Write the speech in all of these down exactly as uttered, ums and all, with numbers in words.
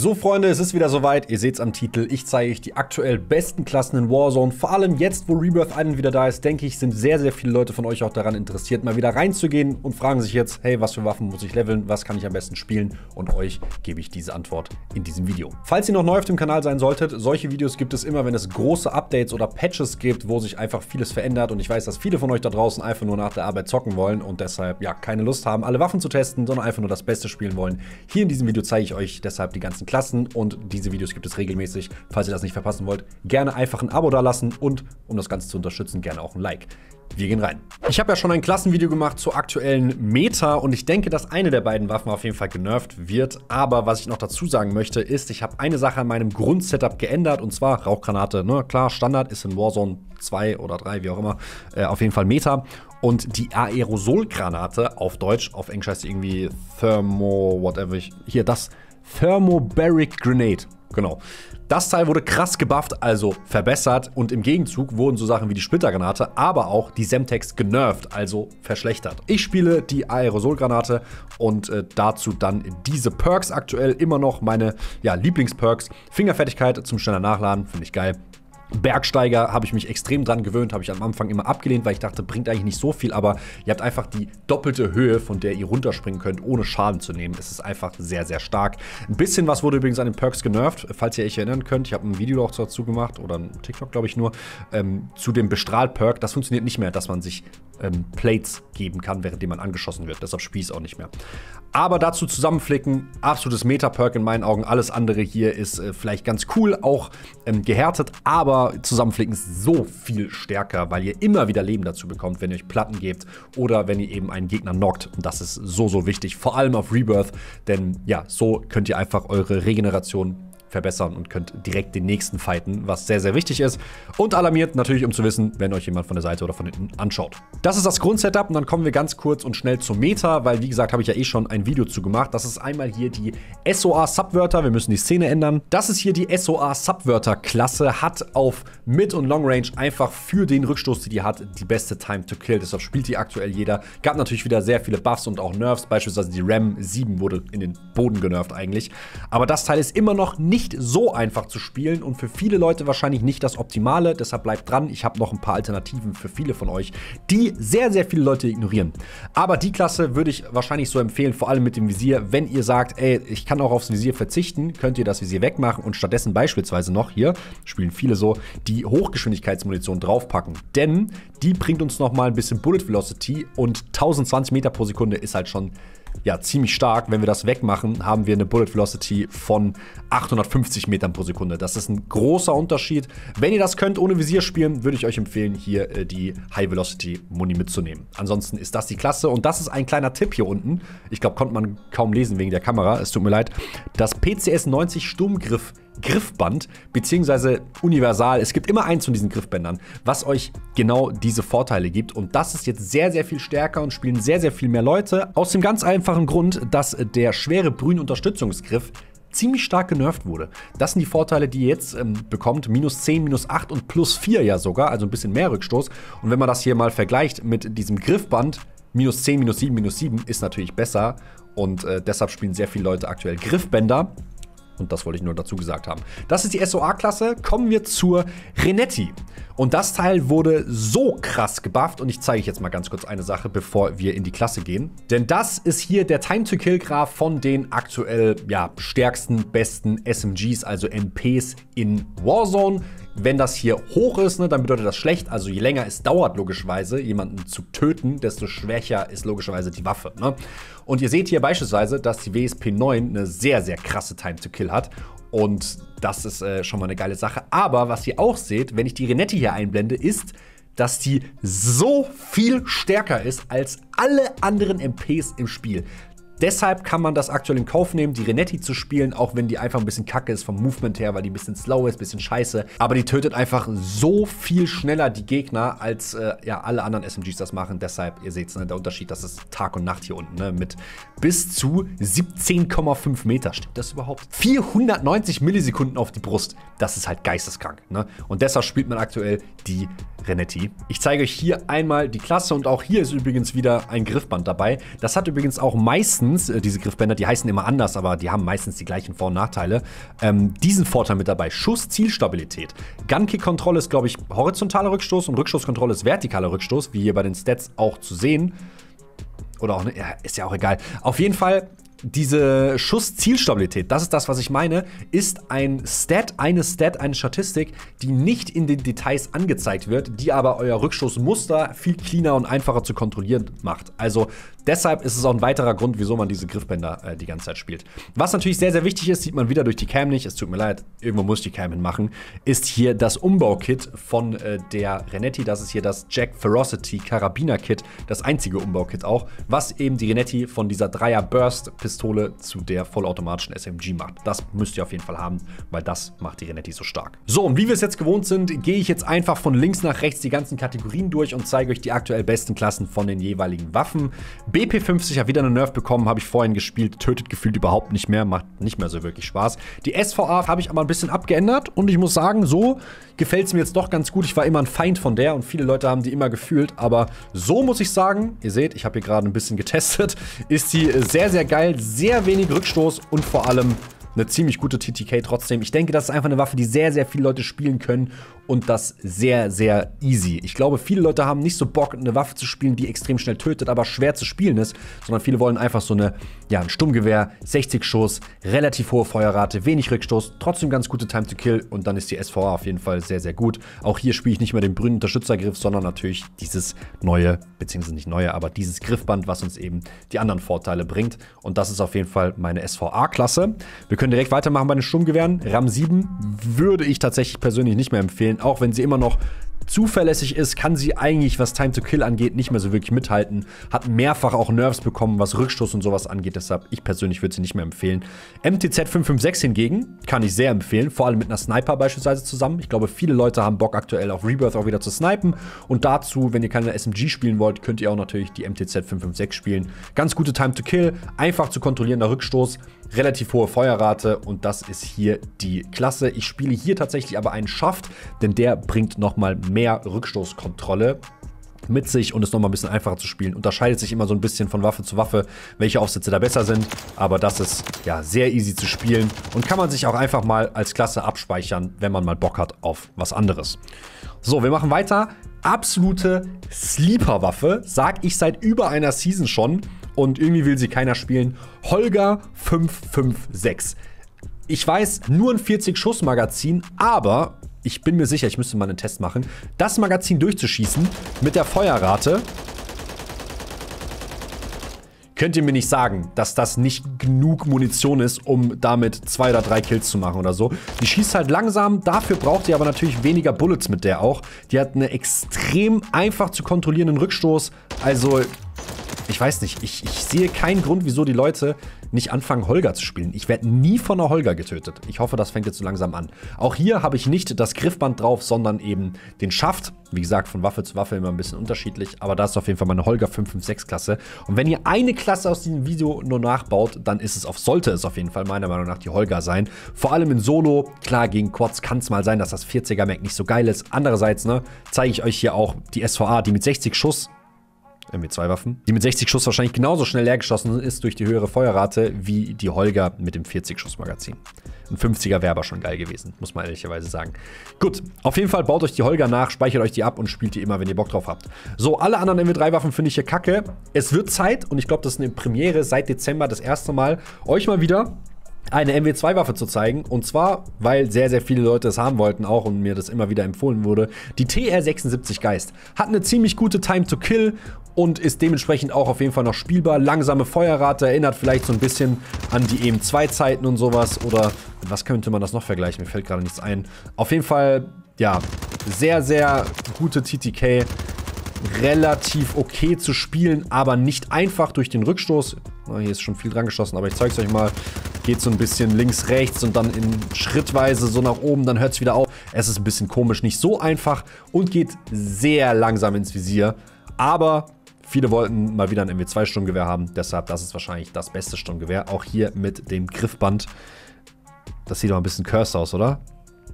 So Freunde, es ist wieder soweit, ihr seht's am Titel, ich zeige euch die aktuell besten Klassen in Warzone. Vor allem jetzt, wo Rebirth Island wieder da ist, denke ich, sind sehr, sehr viele Leute von euch auch daran interessiert, mal wieder reinzugehen und fragen sich jetzt, hey, was für Waffen muss ich leveln, was kann ich am besten spielen? Und euch gebe ich diese Antwort in diesem Video. Falls ihr noch neu auf dem Kanal sein solltet, solche Videos gibt es immer, wenn es große Updates oder Patches gibt, wo sich einfach vieles verändert. Und ich weiß, dass viele von euch da draußen einfach nur nach der Arbeit zocken wollen und deshalb ja keine Lust haben, alle Waffen zu testen, sondern einfach nur das Beste spielen wollen. Hier in diesem Video zeige ich euch deshalb die ganzen Klassen und diese Videos gibt es regelmäßig. Falls ihr das nicht verpassen wollt, gerne einfach ein Abo dalassen und, um das Ganze zu unterstützen, gerne auch ein Like. Wir gehen rein. Ich habe ja schon ein Klassenvideo gemacht zur aktuellen Meta und ich denke, dass eine der beiden Waffen auf jeden Fall genervt wird. Aber was ich noch dazu sagen möchte, ist, ich habe eine Sache an meinem Grundsetup geändert und zwar Rauchgranate. Ne? Klar, Standard ist in Warzone zwei oder drei, wie auch immer, äh, auf jeden Fall Meta. Und die Aerosolgranate auf Deutsch, auf Englisch heißt sie irgendwie Thermo, whatever, ich, hier das Thermobaric Grenade. Genau. Das Teil wurde krass gebufft, also verbessert. Und im Gegenzug wurden so Sachen wie die Splittergranate, aber auch die Semtex genervt, also verschlechtert. Ich spiele die Aerosolgranate und äh, dazu dann diese Perks aktuell immer noch meine ja, Lieblingsperks. Fingerfertigkeit zum schneller Nachladen, finde ich geil. Bergsteiger habe ich mich extrem dran gewöhnt, habe ich am Anfang immer abgelehnt, weil ich dachte, bringt eigentlich nicht so viel, aber ihr habt einfach die doppelte Höhe, von der ihr runterspringen könnt, ohne Schaden zu nehmen. Es ist einfach sehr, sehr stark. Ein bisschen was wurde übrigens an den Perks genervt, falls ihr euch erinnern könnt. Ich habe ein Video auch dazu gemacht, oder ein TikTok, glaube ich nur, ähm, zu dem Bestrahl-Perk. Das funktioniert nicht mehr, dass man sich ähm, Plates geben kann, währenddem man angeschossen wird. Deshalb spiele ich es auch nicht mehr. Aber dazu zusammenflicken, absolutes Meta-Perk in meinen Augen. Alles andere hier ist äh, vielleicht ganz cool, auch ähm, gehärtet, aber Zusammenflicken ist so viel stärker, weil ihr immer wieder Leben dazu bekommt, wenn ihr euch Platten gebt oder wenn ihr eben einen Gegner knockt. Und das ist so, so wichtig, vor allem auf Rebirth, denn ja, so könnt ihr einfach eure Regeneration verbessern und könnt direkt den nächsten fighten, was sehr, sehr wichtig ist. Und alarmiert natürlich, um zu wissen, wenn euch jemand von der Seite oder von hinten anschaut. Das ist das Grundsetup und dann kommen wir ganz kurz und schnell zur Meta, weil wie gesagt, habe ich ja eh schon ein Video zu gemacht. Das ist einmal hier die S O A-Subwörter, wir müssen die Szene ändern. Das ist hier die S O A-Subwörter-Klasse, hat auf Mid- und Long-Range einfach für den Rückstoß, die die hat, die beste Time to Kill. Deshalb spielt die aktuell jeder. Gab natürlich wieder sehr viele Buffs und auch Nerfs, beispielsweise die Ram sieben wurde in den Boden genervt eigentlich. Aber das Teil ist immer noch nicht Nicht so einfach zu spielen und für viele Leute wahrscheinlich nicht das Optimale. Deshalb bleibt dran. Ich habe noch ein paar Alternativen für viele von euch, die sehr, sehr viele Leute ignorieren. Aber die Klasse würde ich wahrscheinlich so empfehlen, vor allem mit dem Visier. Wenn ihr sagt, ey, ich kann auch aufs Visier verzichten, könnt ihr das Visier wegmachen und stattdessen beispielsweise noch hier, spielen viele so, die Hochgeschwindigkeitsmunition draufpacken. Denn die bringt uns noch mal ein bisschen Bullet Velocity und tausendzwanzig Meter pro Sekunde ist halt schon ja, ziemlich stark. Wenn wir das wegmachen, haben wir eine Bullet Velocity von achthundertfünfzig Metern pro Sekunde. Das ist ein großer Unterschied. Wenn ihr das könnt, ohne Visier spielen, würde ich euch empfehlen, hier äh, die High Velocity Muni mitzunehmen. Ansonsten ist das die Klasse und das ist ein kleiner Tipp hier unten. Ich glaube, konnte man kaum lesen wegen der Kamera. Es tut mir leid. Das P C S neunzig Sturmgriff Griffband, beziehungsweise universal. Es gibt immer eins von diesen Griffbändern, was euch genau diese Vorteile gibt. Und das ist jetzt sehr, sehr viel stärker und spielen sehr, sehr viel mehr Leute. Aus dem ganz einfachen Grund, dass der schwere Brühen-Unterstützungsgriff ziemlich stark genervt wurde. Das sind die Vorteile, die ihr jetzt ähm, bekommt. Minus zehn, minus acht und plus vier ja sogar, also ein bisschen mehr Rückstoß. Und wenn man das hier mal vergleicht mit diesem Griffband, minus zehn, minus sieben, minus sieben ist natürlich besser. Und äh, deshalb spielen sehr viele Leute aktuell Griffbänder. Und das wollte ich nur dazu gesagt haben. Das ist die S O A-Klasse. Kommen wir zur Renetti. Und das Teil wurde so krass gebufft. Und ich zeige euch jetzt mal ganz kurz eine Sache, bevor wir in die Klasse gehen. Denn das ist hier der Time-to-Kill-Graph von den aktuell ja, stärksten, besten S M Gs, also M Ps in Warzone. Wenn das hier hoch ist, ne, dann bedeutet das schlecht. Also je länger es dauert, logischerweise, jemanden zu töten, desto schwächer ist logischerweise die Waffe. Ne? Und ihr seht hier beispielsweise, dass die W S P neun eine sehr, sehr krasse Time to Kill hat. Und das ist äh, schon mal eine geile Sache. Aber was ihr auch seht, wenn ich die Renetti hier einblende, ist, dass die so viel stärker ist als alle anderen M Ps im Spiel. Deshalb kann man das aktuell in Kauf nehmen, die Renetti zu spielen, auch wenn die einfach ein bisschen kacke ist vom Movement her, weil die ein bisschen slow ist, ein bisschen scheiße. Aber die tötet einfach so viel schneller die Gegner, als äh, ja, alle anderen S M Gs das machen. Deshalb, ihr seht, ne, der Unterschied, das ist Tag und Nacht hier unten, ne, mit bis zu siebzehn Komma fünf Meter. Stimmt das überhaupt? vierhundertneunzig Millisekunden auf die Brust. Das ist halt geisteskrank. Ne? Und deshalb spielt man aktuell die Renetti. Ich zeige euch hier einmal die Klasse und auch hier ist übrigens wieder ein Griffband dabei. Das hat übrigens auch meistens, äh, diese Griffbänder, die heißen immer anders, aber die haben meistens die gleichen Vor- und Nachteile. Ähm, diesen Vorteil mit dabei, Schuss-Zielstabilität. Gun-Kick-Kontrolle ist, glaube ich, horizontaler Rückstoß und Rückstoßkontrolle ist vertikaler Rückstoß, wie hier bei den Stats auch zu sehen. Oder auch, ne, ja, ist ja auch egal. Auf jeden Fall, diese Schuss-Zielstabilität, das ist das, was ich meine, ist ein Stat, eine Stat, eine Statistik, die nicht in den Details angezeigt wird, die aber euer Rückstoßmuster viel cleaner und einfacher zu kontrollieren macht. Also deshalb ist es auch ein weiterer Grund, wieso man diese Griffbänder äh, die ganze Zeit spielt. Was natürlich sehr, sehr wichtig ist, sieht man wieder durch die Cam nicht, es tut mir leid, irgendwo muss ich die Cam hinmachen, ist hier das Umbaukit von äh, der Renetti. Das ist hier das Jack Ferocity Karabiner-Kit, das einzige Umbaukit auch, was eben die Renetti von dieser Dreier-Burst-Pistole zu der vollautomatischen S M G macht. Das müsst ihr auf jeden Fall haben, weil das macht die Renetti so stark. So, und wie wir es jetzt gewohnt sind, gehe ich jetzt einfach von links nach rechts die ganzen Kategorien durch und zeige euch die aktuell besten Klassen von den jeweiligen Waffen. B P fünfzig hat wieder eine Nerf bekommen, habe ich vorhin gespielt, tötet gefühlt überhaupt nicht mehr, macht nicht mehr so wirklich Spaß. Die S V A habe ich aber ein bisschen abgeändert und ich muss sagen, so gefällt es mir jetzt doch ganz gut. Ich war immer ein Feind von der und viele Leute haben die immer gefühlt, aber so muss ich sagen, ihr seht, ich habe hier gerade ein bisschen getestet, ist die sehr, sehr geil, sehr wenig Rückstoß und vor allem eine ziemlich gute T T K trotzdem. Ich denke, das ist einfach eine Waffe, die sehr, sehr viele Leute spielen können und das sehr, sehr easy. Ich glaube, viele Leute haben nicht so Bock, eine Waffe zu spielen, die extrem schnell tötet, aber schwer zu spielen ist, sondern viele wollen einfach so eine, ja, ein Sturmgewehr, sechzig Schuss, relativ hohe Feuerrate, wenig Rückstoß, trotzdem ganz gute Time to Kill und dann ist die S V A auf jeden Fall sehr, sehr gut. Auch hier spiele ich nicht mehr den grünen Unterstützergriff, sondern natürlich dieses neue, beziehungsweise nicht neue, aber dieses Griffband, was uns eben die anderen Vorteile bringt und das ist auf jeden Fall meine S V A-Klasse. Wir können direkt weitermachen bei den Sturmgewehren. RAM sieben würde ich tatsächlich persönlich nicht mehr empfehlen, auch wenn sie immer noch zuverlässig ist, kann sie eigentlich, was Time to Kill angeht, nicht mehr so wirklich mithalten. Hat mehrfach auch Nerfs bekommen, was Rückstoß und sowas angeht. Deshalb, ich persönlich würde sie nicht mehr empfehlen. M T Z fünf fünf sechs hingegen kann ich sehr empfehlen. Vor allem mit einer Sniper beispielsweise zusammen. Ich glaube, viele Leute haben Bock aktuell auf Rebirth auch wieder zu snipen. Und dazu, wenn ihr keine S M G spielen wollt, könnt ihr auch natürlich die M T Z fünf fünf sechs spielen. Ganz gute Time to Kill, einfach zu kontrollierender Rückstoß, relativ hohe Feuerrate und das ist hier die Klasse. Ich spiele hier tatsächlich aber einen Schaft, denn der bringt nochmal mehr Rückstoßkontrolle mit sich und ist nochmal ein bisschen einfacher zu spielen. Unterscheidet sich immer so ein bisschen von Waffe zu Waffe, welche Aufsätze da besser sind, aber das ist ja sehr easy zu spielen und kann man sich auch einfach mal als Klasse abspeichern, wenn man mal Bock hat auf was anderes. So, wir machen weiter. Absolute Sleeper-Waffe, sag ich seit über einer Season schon und irgendwie will sie keiner spielen. Holger fünf fünf sechs. Ich weiß, nur ein vierzig Schuss Magazin, aber ich bin mir sicher, ich müsste mal einen Test machen, das Magazin durchzuschießen mit der Feuerrate. Könnt ihr mir nicht sagen, dass das nicht genug Munition ist, um damit zwei oder drei Kills zu machen oder so. Die schießt halt langsam, dafür braucht ihr aber natürlich weniger Bullets mit der auch. Die hat einen extrem einfach zu kontrollierenden Rückstoß. Also, ich weiß nicht, ich, ich sehe keinen Grund, wieso die Leute nicht anfangen, Holger zu spielen. Ich werde nie von einer Holger getötet. Ich hoffe, das fängt jetzt so langsam an. Auch hier habe ich nicht das Griffband drauf, sondern eben den Schaft. Wie gesagt, von Waffe zu Waffe immer ein bisschen unterschiedlich. Aber das ist auf jeden Fall meine Holger fünf fünf sechs Klasse. Und wenn ihr eine Klasse aus diesem Video nur nachbaut, dann ist es auf, sollte es auf jeden Fall meiner Meinung nach die Holger sein. Vor allem in Solo. Klar, gegen Quads kann es mal sein, dass das vierziger Mag nicht so geil ist. Andererseits, ne, zeige ich euch hier auch die S V A, die mit sechzig Schuss M W zwei Waffen, die mit sechzig Schuss wahrscheinlich genauso schnell leer geschossen ist durch die höhere Feuerrate wie die Holger mit dem vierzig Schuss Magazin. Ein fünfziger wäre aber schon geil gewesen, muss man ehrlicherweise sagen. Gut, auf jeden Fall baut euch die Holger nach, speichert euch die ab und spielt die immer, wenn ihr Bock drauf habt. So, alle anderen M W drei Waffen finde ich hier kacke. Es wird Zeit, und ich glaube, das ist eine Premiere seit Dezember das erste Mal, euch mal wieder eine M W zwei Waffe zu zeigen. Und zwar, weil sehr, sehr viele Leute es haben wollten auch und mir das immer wieder empfohlen wurde. Die T R sechsundsiebzig Geist hat eine ziemlich gute Time to Kill und ist dementsprechend auch auf jeden Fall noch spielbar. Langsame Feuerrate, erinnert vielleicht so ein bisschen an die E M zwei Zeiten und sowas. Oder mit was könnte man das noch vergleichen? Mir fällt gerade nichts ein. Auf jeden Fall, ja, sehr, sehr gute T T K. Relativ okay zu spielen, aber nicht einfach durch den Rückstoß. Na, hier ist schon viel dran geschossen, aber ich zeige es euch mal. Geht so ein bisschen links, rechts und dann in schrittweise so nach oben, dann hört es wieder auf. Es ist ein bisschen komisch, nicht so einfach und geht sehr langsam ins Visier. Aber viele wollten mal wieder ein M W zwei Sturmgewehr haben, deshalb, das ist wahrscheinlich das beste Sturmgewehr. Auch hier mit dem Griffband. Das sieht doch ein bisschen cursed aus, oder?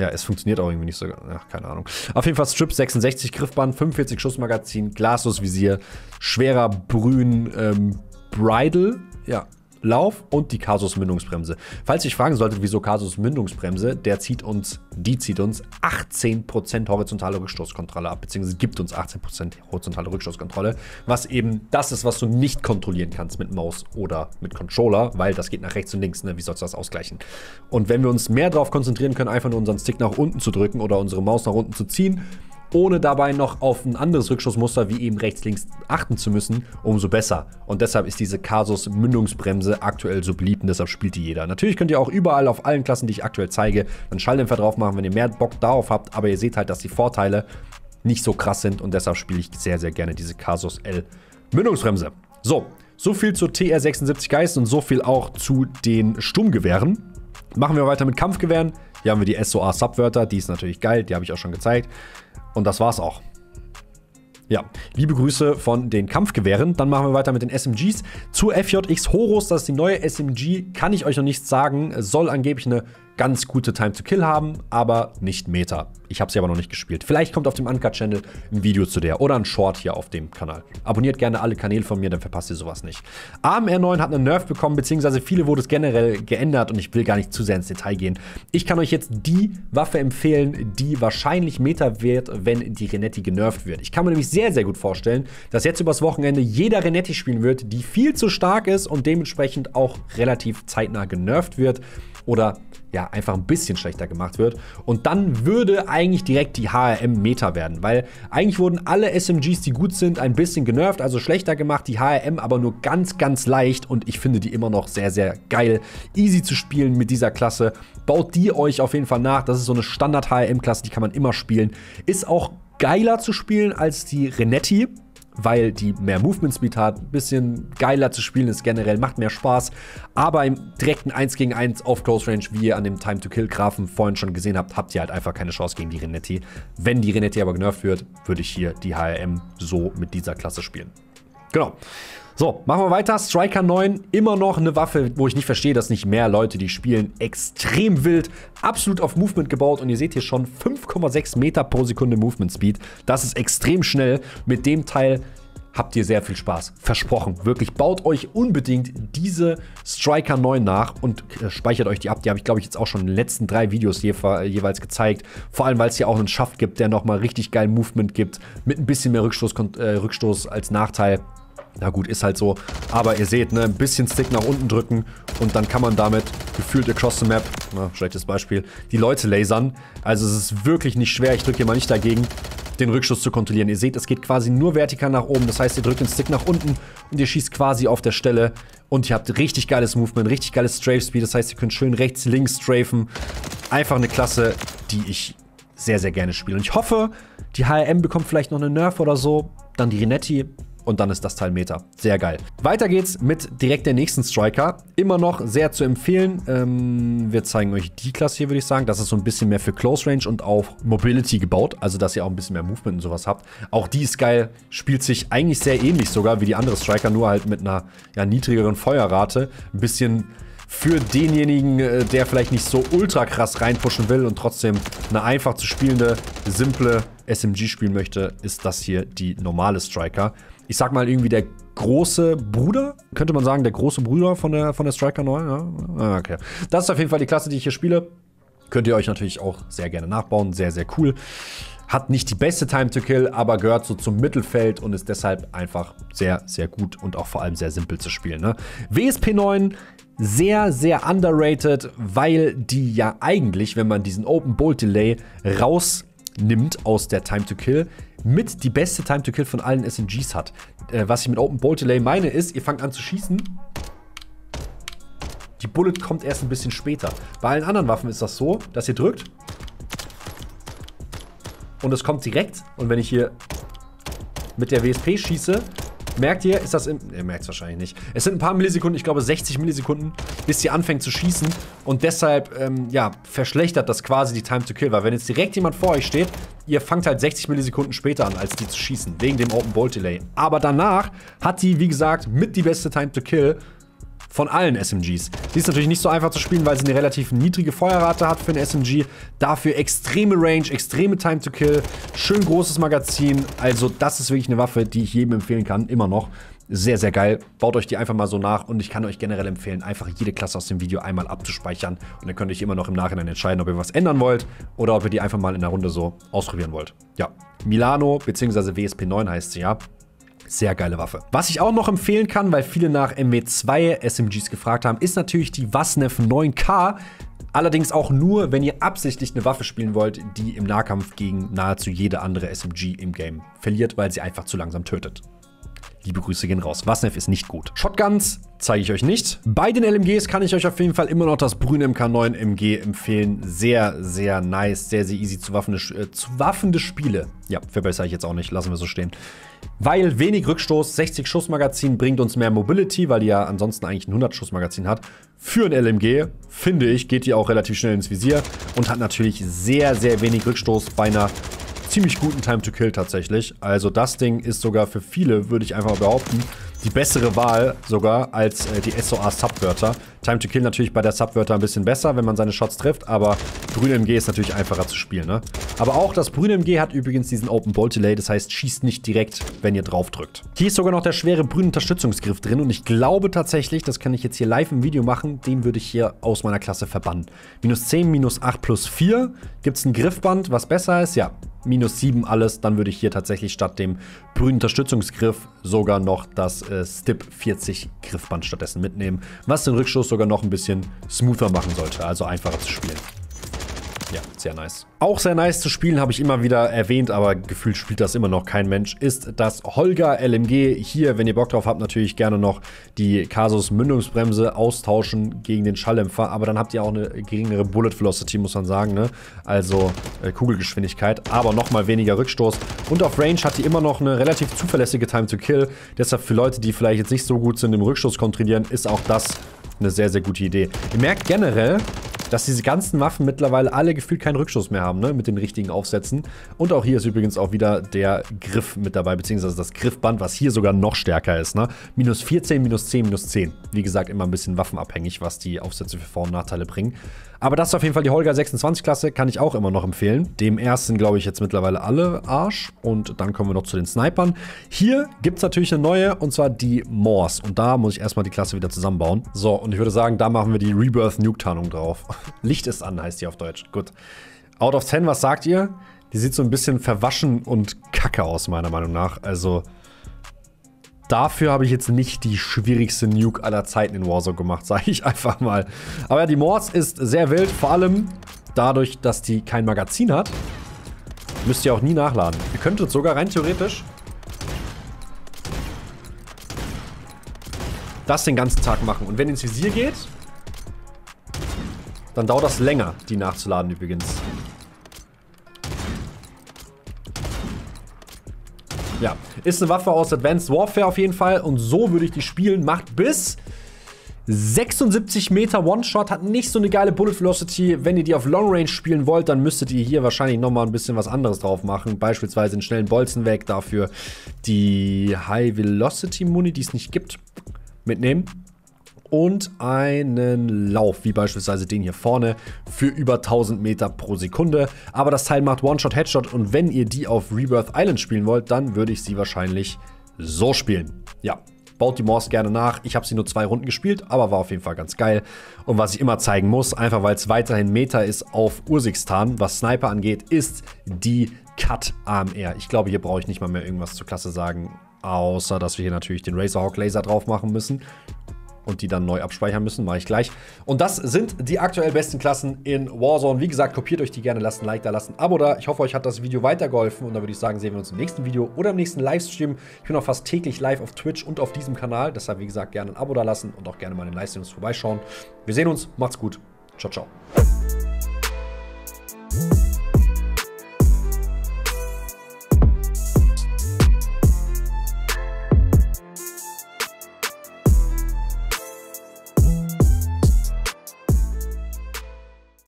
Ja, es funktioniert auch irgendwie nicht so. Ach, keine Ahnung. Auf jeden Fall Strip sechsundsechzig, Griffband, fünfundvierzig Schussmagazin, Glaslosvisier, schwerer Brühen, ähm, Bridle, ja, Lauf und die Kasus-Mündungsbremse. Falls ihr euch fragen solltet, wieso Kasus-Mündungsbremse, der zieht uns, die zieht uns achtzehn Prozent horizontale Rückstoßkontrolle ab, beziehungsweise gibt uns achtzehn Prozent horizontale Rückstoßkontrolle, was eben das ist, was du nicht kontrollieren kannst mit Maus oder mit Controller, weil das geht nach rechts und links, ne? Wie sollst du das ausgleichen? Und wenn wir uns mehr darauf konzentrieren können, einfach nur unseren Stick nach unten zu drücken oder unsere Maus nach unten zu ziehen, ohne dabei noch auf ein anderes Rückstoßmuster wie eben rechts, links achten zu müssen, umso besser. Und deshalb ist diese Kasus-Mündungsbremse aktuell so beliebt und deshalb spielt die jeder. Natürlich könnt ihr auch überall auf allen Klassen, die ich aktuell zeige, einen Schalldämpfer drauf machen, wenn ihr mehr Bock darauf habt, aber ihr seht halt, dass die Vorteile nicht so krass sind und deshalb spiele ich sehr, sehr gerne diese Kasus L-Mündungsbremse. So, so viel zur T R sechsundsiebzig Geist und so viel auch zu den Sturmgewehren. Machen wir weiter mit Kampfgewehren. Hier haben wir die S O A Subverter, die ist natürlich geil, die habe ich auch schon gezeigt. Und das war's auch. Ja, liebe Grüße von den Kampfgewehren. Dann machen wir weiter mit den S M Gs. Zu F J X Horus, das ist die neue S M G, kann ich euch noch nichts sagen. Es soll angeblich eine ganz gute Time to Kill haben, aber nicht Meta. Ich habe sie aber noch nicht gespielt. Vielleicht kommt auf dem Uncut-Channel ein Video zu der oder ein Short hier auf dem Kanal. Abonniert gerne alle Kanäle von mir, dann verpasst ihr sowas nicht. A M R neun hat einen Nerf bekommen, beziehungsweise viele wurde es generell geändert und ich will gar nicht zu sehr ins Detail gehen. Ich kann euch jetzt die Waffe empfehlen, die wahrscheinlich Meta wird, wenn die Renetti genervt wird. Ich kann mir nämlich sehr, sehr gut vorstellen, dass jetzt übers Wochenende jeder Renetti spielen wird, die viel zu stark ist und dementsprechend auch relativ zeitnah genervt wird oder ja, einfach ein bisschen schlechter gemacht wird. Und dann würde eigentlich direkt die H R M Meta werden, weil eigentlich wurden alle S M Gs, die gut sind, ein bisschen genervt, also schlechter gemacht, die H R M aber nur ganz, ganz leicht und ich finde die immer noch sehr, sehr geil, easy zu spielen mit dieser Klasse. Baut die euch auf jeden Fall nach, das ist so eine Standard-H R M-Klasse, die kann man immer spielen. Ist auch geiler zu spielen als die Renetti, weil die mehr Movement Speed hat, ein bisschen geiler zu spielen ist generell, macht mehr Spaß, aber im direkten eins gegen eins auf Close Range, wie ihr an dem Time to Kill Graphen vorhin schon gesehen habt, habt ihr halt einfach keine Chance gegen die Renetti. Wenn die Renetti aber genervt wird, würde ich hier die H R M so mit dieser Klasse spielen. Genau. So, machen wir weiter. Striker neun, immer noch eine Waffe, wo ich nicht verstehe, dass nicht mehr Leute die spielen. Extrem wild, absolut auf Movement gebaut und ihr seht hier schon fünf Komma sechs Meter pro Sekunde Movement Speed. Das ist extrem schnell. Mit dem Teil habt ihr sehr viel Spaß. Versprochen. Wirklich, baut euch unbedingt diese Striker neun nach und äh, speichert euch die ab. Die habe ich, glaube ich, jetzt auch schon in den letzten drei Videos je jeweils gezeigt. Vor allem, weil es hier auch einen Schaft gibt, der nochmal richtig geil Movement gibt. Mit ein bisschen mehr Rückstoß, äh, Rückstoß als Nachteil. Na gut, ist halt so. Aber ihr seht, ne, ein bisschen Stick nach unten drücken und dann kann man damit gefühlt across the map, na, schlechtes Beispiel, die Leute lasern. Also es ist wirklich nicht schwer, ich drücke hier mal nicht dagegen, den Rückstoß zu kontrollieren. Ihr seht, es geht quasi nur vertikal nach oben. Das heißt, ihr drückt den Stick nach unten und ihr schießt quasi auf der Stelle. Und ihr habt richtig geiles Movement, richtig geiles Strafe-Speed. Das heißt, ihr könnt schön rechts, links strafen. Einfach eine Klasse, die ich sehr, sehr gerne spiele. Und ich hoffe, die H R M bekommt vielleicht noch eine Nerf oder so. Dann die Renetti. Und dann ist das Teil Meta. Sehr geil. Weiter geht's mit direkt der nächsten Striker. Immer noch sehr zu empfehlen. Ähm, wir zeigen euch die Klasse hier, würde ich sagen. Das ist so ein bisschen mehr für Close Range und auf Mobility gebaut. Also, dass ihr auch ein bisschen mehr Movement und sowas habt. Auch die ist geil. Spielt sich eigentlich sehr ähnlich sogar wie die andere Striker, nur halt mit einer ja, niedrigeren Feuerrate. Ein bisschen für denjenigen, der vielleicht nicht so ultra krass reinpushen will und trotzdem eine einfach zu spielende, simple S M G spielen möchte, ist das hier die normale Striker. Ich sag mal irgendwie der große Bruder, könnte man sagen, der große Bruder von der, von der Striker neun. Ja? Okay. Das ist auf jeden Fall die Klasse, die ich hier spiele. Könnt ihr euch natürlich auch sehr gerne nachbauen, sehr, sehr cool. Hat nicht die beste Time to Kill, aber gehört so zum Mittelfeld und ist deshalb einfach sehr, sehr gut und auch vor allem sehr simpel zu spielen. Ne? W S P neun, sehr, sehr underrated, weil die ja eigentlich, wenn man diesen Open Bolt Delay rausnimmt aus der Time to Kill, mit die beste Time to Kill von allen S M Gs hat. Äh, was ich mit Open Bolt Delay meine, ist, ihr fangt an zu schießen. Die Bullet kommt erst ein bisschen später. Bei allen anderen Waffen ist das so, dass ihr drückt. Und es kommt direkt. Und wenn ich hier mit der W S P schieße, merkt ihr, ist das im... Ihr merkt es wahrscheinlich nicht. Es sind ein paar Millisekunden, ich glaube sechzig Millisekunden, bis sie anfängt zu schießen. Und deshalb, ähm, ja, verschlechtert das quasi die Time to Kill. Weil wenn jetzt direkt jemand vor euch steht, ihr fangt halt sechzig Millisekunden später an, als die zu schießen. Wegen dem Open Bolt Delay. Aber danach hat die, wie gesagt, mit die beste Time to Kill von allen S M Gs. Sie ist natürlich nicht so einfach zu spielen, weil sie eine relativ niedrige Feuerrate hat für ein S M G. Dafür extreme Range, extreme Time to Kill, schön großes Magazin. Also das ist wirklich eine Waffe, die ich jedem empfehlen kann, immer noch. Sehr, sehr geil. Baut euch die einfach mal so nach und ich kann euch generell empfehlen, einfach jede Klasse aus dem Video einmal abzuspeichern und dann könnt ihr euch immer noch im Nachhinein entscheiden, ob ihr was ändern wollt oder ob ihr die einfach mal in der Runde so ausprobieren wollt. Ja, Milano bzw. W S P neun heißt sie ja. Sehr geile Waffe. Was ich auch noch empfehlen kann, weil viele nach M W zwei S M Gs gefragt haben, ist natürlich die Vaznev neun K. Allerdings auch nur, wenn ihr absichtlich eine Waffe spielen wollt, die im Nahkampf gegen nahezu jede andere S M G im Game verliert, weil sie einfach zu langsam tötet. Liebe Grüße gehen raus. Vaznev ist nicht gut. Shotguns zeige ich euch nicht. Bei den L M Gs kann ich euch auf jeden Fall immer noch das Brüne M K neun M G empfehlen. Sehr, sehr nice. Sehr, sehr easy zu waffende, äh, zu waffende Spiele. Ja, verbessere ich jetzt auch nicht. Lassen wir so stehen. Weil wenig Rückstoß, sechzig Schuss Magazin bringt uns mehr Mobility, weil die ja ansonsten eigentlich ein hundert Schuss Magazin hat. Für ein L M G, finde ich, geht die auch relativ schnell ins Visier und hat natürlich sehr, sehr wenig Rückstoß bei einer ziemlich guten Time to Kill tatsächlich. Also das Ding ist sogar für viele, würde ich einfach behaupten, die bessere Wahl sogar als äh, die S O A-Subwörter. Time to Kill natürlich bei der Subwörter ein bisschen besser, wenn man seine Shots trifft, aber Brüne M G ist natürlich einfacher zu spielen, ne? Aber auch das Brüne M G hat übrigens diesen Open Bolt Delay, das heißt, schießt nicht direkt, wenn ihr drauf drückt. Hier ist sogar noch der schwere Brüne Unterstützungsgriff drin und ich glaube tatsächlich, das kann ich jetzt hier live im Video machen, den würde ich hier aus meiner Klasse verbannen. minus zehn, minus acht, plus vier. Gibt es ein Griffband, was besser ist? Ja. minus sieben alles, dann würde ich hier tatsächlich statt dem Brüne Unterstützungsgriff sogar noch das äh, Stip vierzig Griffband stattdessen mitnehmen, was den Rückstoß sogar noch ein bisschen smoother machen sollte, also einfacher zu spielen. Ja, sehr nice. Auch sehr nice zu spielen, habe ich immer wieder erwähnt, aber gefühlt spielt das immer noch kein Mensch, ist das Holga L M G. Hier, wenn ihr Bock drauf habt, natürlich gerne noch die Kasus Mündungsbremse austauschen gegen den Schalldämpfer, aber dann habt ihr auch eine geringere Bullet Velocity, muss man sagen, ne? Also äh, Kugelgeschwindigkeit, aber nochmal weniger Rückstoß. Und auf Range hat die immer noch eine relativ zuverlässige Time to Kill. Deshalb für Leute, die vielleicht jetzt nicht so gut sind im Rückstoß kontrollieren, ist auch das eine sehr, sehr gute Idee. Ihr merkt generell, dass diese ganzen Waffen mittlerweile alle gefühlt keinen Rückstoß mehr haben, ne? Mit den richtigen Aufsätzen. Und auch hier ist übrigens auch wieder der Griff mit dabei, beziehungsweise das Griffband, was hier sogar noch stärker ist, ne? minus vierzehn, minus zehn, minus zehn. Wie gesagt, immer ein bisschen waffenabhängig, was die Aufsätze für Vor- und Nachteile bringen. Aber das ist auf jeden Fall die Holga sechsundzwanzig Klasse, kann ich auch immer noch empfehlen. Dem ersten glaube ich jetzt mittlerweile alle Arsch. Und dann kommen wir noch zu den Snipern. Hier gibt es natürlich eine neue, und zwar die Morse. Und da muss ich erstmal die Klasse wieder zusammenbauen. So, und ich würde sagen, da machen wir die Rebirth-Nuke-Tarnung drauf. Licht ist an, heißt die auf Deutsch. Gut. Out of zehn, was sagt ihr? Die sieht so ein bisschen verwaschen und kacke aus, meiner Meinung nach. Also dafür habe ich jetzt nicht die schwierigste Nuke aller Zeiten in Warzone gemacht, sage ich einfach mal. Aber ja, die Morse ist sehr wild, vor allem dadurch, dass die kein Magazin hat. Müsst ihr auch nie nachladen. Ihr könntet sogar rein theoretisch das den ganzen Tag machen. Und wenn ihr ins Visier geht, dann dauert das länger, die nachzuladen übrigens. Ja, ist eine Waffe aus Advanced Warfare auf jeden Fall. Und so würde ich die spielen. Macht bis sechsundsiebzig Meter One-Shot. Hat nicht so eine geile Bullet Velocity. Wenn ihr die auf Long Range spielen wollt, dann müsstet ihr hier wahrscheinlich nochmal ein bisschen was anderes drauf machen. Beispielsweise einen schnellen Bolzen weg. Dafür die High Velocity Muni, die es nicht gibt, mitnehmen. Und einen Lauf, wie beispielsweise den hier vorne, für über tausend Meter pro Sekunde. Aber das Teil macht One-Shot, Headshot und wenn ihr die auf Rebirth Island spielen wollt, dann würde ich sie wahrscheinlich so spielen. Ja, baut die Morse gerne nach. Ich habe sie nur zwei Runden gespielt, aber war auf jeden Fall ganz geil. Und was ich immer zeigen muss, einfach weil es weiterhin Meta ist auf Ursikstan, was Sniper angeht, ist die Cut A M R. Ich glaube, hier brauche ich nicht mal mehr irgendwas zur Klasse sagen, außer dass wir hier natürlich den Razorhawk Laser drauf machen müssen. Und die dann neu abspeichern müssen, mache ich gleich. Und das sind die aktuell besten Klassen in Warzone. Wie gesagt, kopiert euch die gerne, lasst ein Like da, lasst ein Abo da. Ich hoffe, euch hat das Video weitergeholfen. Und dann würde ich sagen, sehen wir uns im nächsten Video oder im nächsten Livestream. Ich bin auch fast täglich live auf Twitch und auf diesem Kanal. Deshalb, wie gesagt, gerne ein Abo da lassen und auch gerne mal in den Livestreams vorbeischauen. Wir sehen uns, macht's gut. Ciao, ciao.